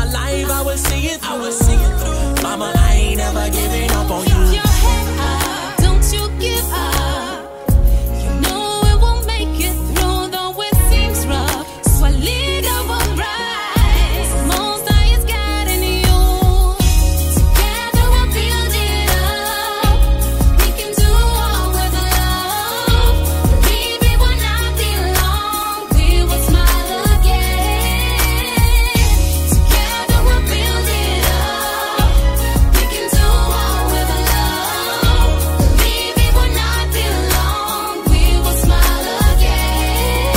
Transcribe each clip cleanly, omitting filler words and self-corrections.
alive, I will see it through. Mama, I ain't never giving up on you. Keep your head up, don't you give up. You know it won't make it through, though it seems rough. So I lead up right. Most I is guiding you. Together we'll build it up. We can do all with love. Believe it will not be long. We will smile again. Together we'll build it up. We can do all with love. Believe it will not be long. We will smile again.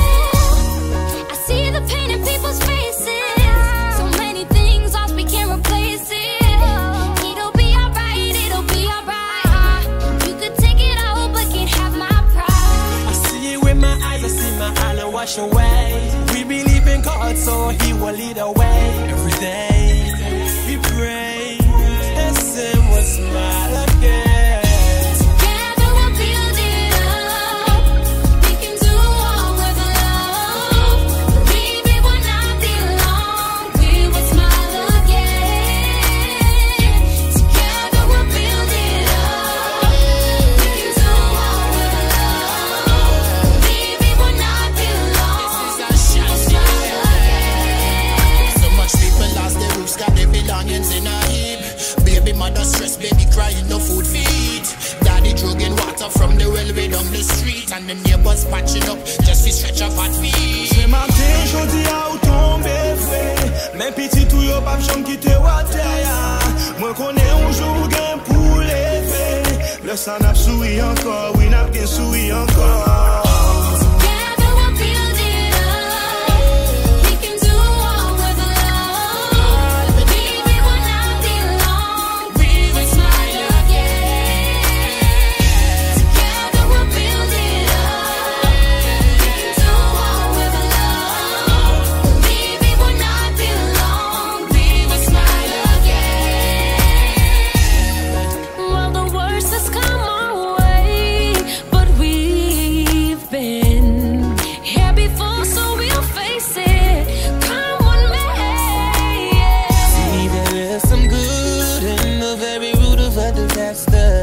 I see the pain in people's faces. So many things lost, we can't replace it. It'll be alright, it'll be alright. You could take it all, but can't have my pride. I see it with my eyes, I see my island wash away. We believe in God, so He will lead the way. Every day we pray, and sin will smile again. Together we'll build it up. We can do all with love. Believe it will not be long. We will smile again. Together we'll build it up. We can do all with love. Believe it will not be long. We will smile again. So much people lost their roots, got their belongings in a heap. Baby mother stressed, baby crying, no food for eat. Daddy drugging water from the well way down the street. And the neighbors patching up just to stretch up at feet. Ce matin, jodi a ou tombe frais. Men petit tout yo pap jom kite wate ya. Mwen konen un jour gen pou leve. Le san ap soui ankor, oui nap gen soui ankor. Together we'll build it up. We can do all with love. Believe it will not be long. We will smile again. Together we'll build it up. We can do all with love. Believe it will not be long. We will smile again. Well, the worst has come our way, but we've been here before, so we'll face it. Come on, man. See, there is some good in the very root of a disaster.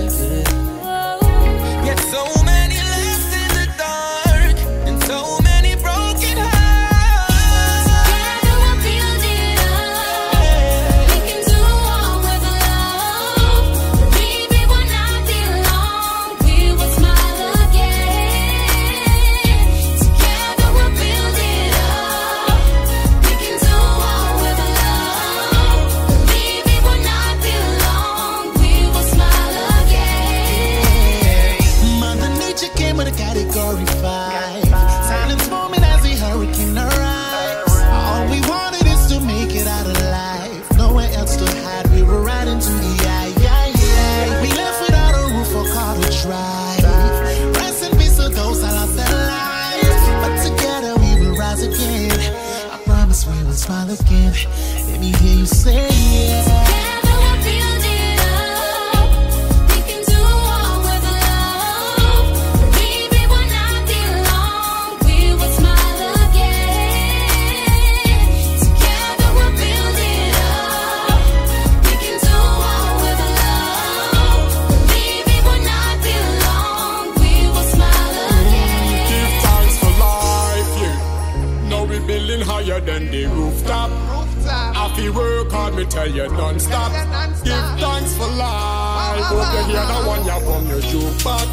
Yet so many left in the dark, and so many broken hearts. Together we'll build it up. We can do all with love. Believe it will not be long. We will smile again. Together we'll build it up. We can do all with love. Believe it will not be long. We will smile again. Mother Nature came with a category 5. Silence moment as the hurricane arrives. All we wanted is to make it out alive. Nowhere else to hide, we were right into the eye. We left without a roof or car to drive. Rest in peace to those that lost their lives. But together we will rise again. I promise we will smile again. Let me hear you say yeah. Together we'll build it up. We can do all with love. Believe it will not be long. We will smile again. Together we'll build it up. We can do all with love. Believe it will not be long. We will smile again. Give thanks for life, yeah. Now we building higher than the rooftop. I feel work hard, me tell you non-stop. Give thanks for life. Hope you hear the one you from your jukebox.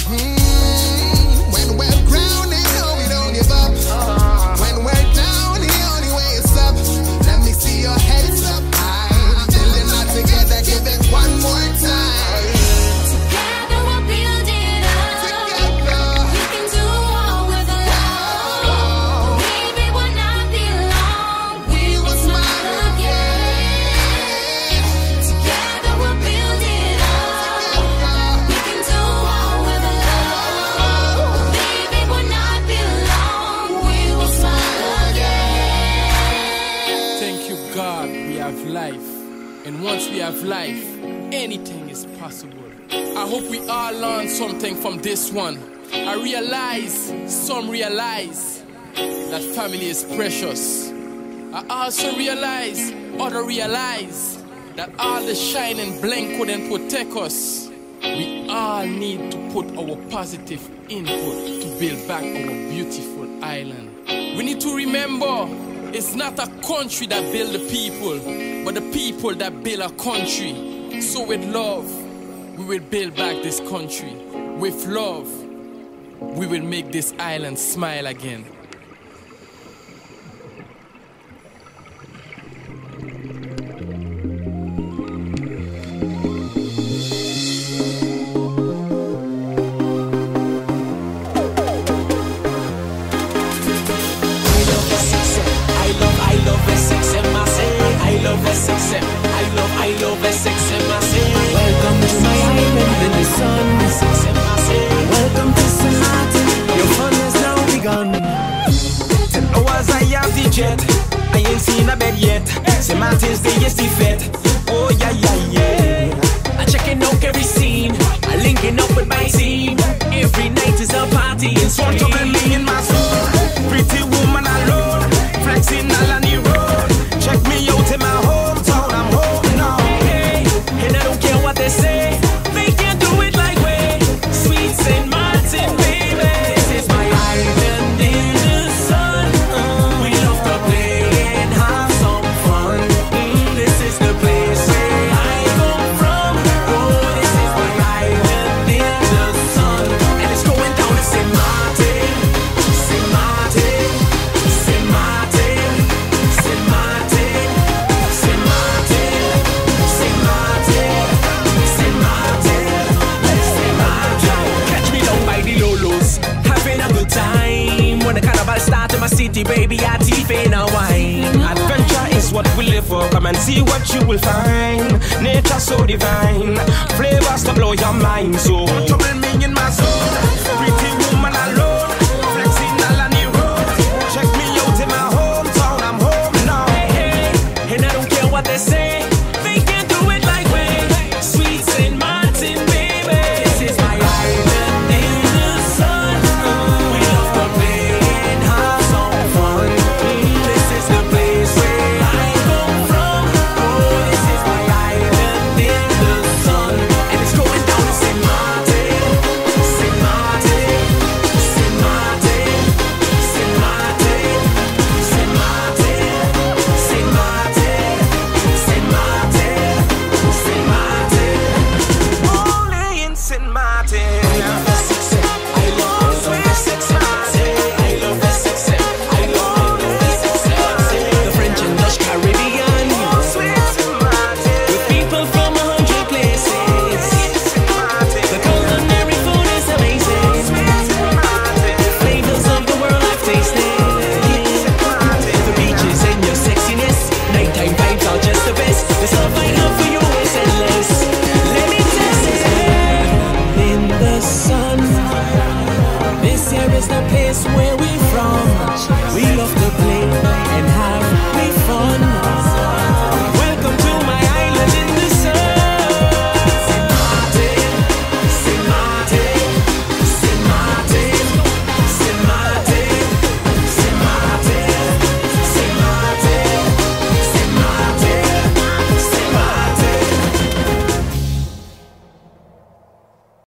When we're grounded, no, we don't give up. When we're down, the only way is up. Let me see your heads up high. Building all together, give it one more time. Together we'll build it up. Together. We can do all with love. Believe it will not be long. We will smile again. Together we'll build it up. We can do all with love. Believe it will not be long. We will smile again. Thank you, God, we have life. And once we have life, anything is possible. I hope we all learn something from this one. I realize, some realize, that family is precious. I also realize, that all the shine and bling couldn't protect us. We all need to put our positive input to build back our beautiful island. We need to remember, it's not a country that build the people, but the people that build a country. So with love, we will build back this country. With love, we will make this island smile again. I love SXM, I say. Welcome to my island in the sun. SXM, I say. Welcome to St. Martin, your fun has now begun. 10 hours I have the jet, I ain't seen a bed yet. St. Martin's Day is the fete. Oh yeah, yeah, yeah. I'm checking out every scene, I'm linking up with my team. Every night is a party and so trouble me in my soul. Pretty woman alone, flexing all on the road. Check me out in my hometown, I'm home now. Hey, and I don't care what they say, they can't do it like we. Sweet St. Martin, baby. This is my island in the sun. We love to play and have some fun. This is the place where I come from. Oh, this is my island in the sun. And it's going down to St. Martin, St. Martin, St. Martin, St. Martin. Time when the carnival start in my city, baby, I teeth in a wine. Adventure is what we live for. Come and see what you will find. Nature so divine, flavors to blow your mind. So trouble me in my soul.